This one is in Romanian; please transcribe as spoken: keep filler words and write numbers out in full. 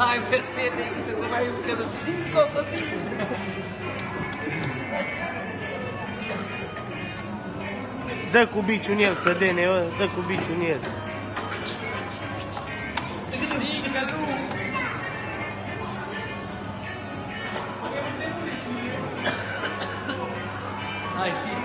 Hai, vezi, prieteni, și te mai că nu știi, cocotii! Dă cu biciul în el, sădene, dă cu biciul în el. Hai, și